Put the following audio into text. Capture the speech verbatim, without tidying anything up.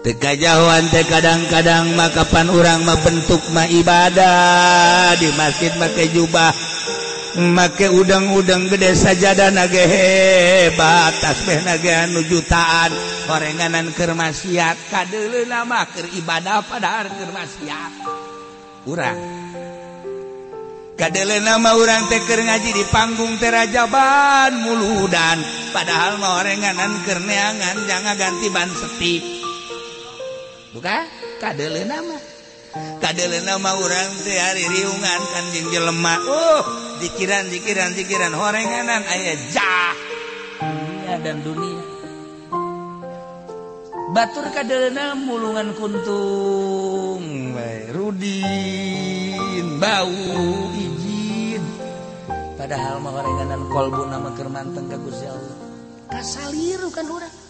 Tekajauhan teh kadang-kadang makapan urang mah bentuk mah ibadah di masjid make jubah make udang-udang gede sajadah nage hebat tasbih nage anu jutaan horenganan keur maksiat kadeuleuna mah keur ibadah padahal keur maksiat urang kadeuleuna mah urang teh keur ngaji di panggung teh rajaban muludan padahal mah horenganan keur neangan jangan ganti ban setik bukan kadeuleuna mah kadeuleuna mah urang teh ari riungan kan jeung jelema oh zikiran zikiran zikiran horenganan aya jah dunia dan dunia batur kadeuleuna mulungan kuntung we rudin bau izin padahal mah horenganan kolbuna mah keur manteng ka Gusti Allah kasaliru kan urang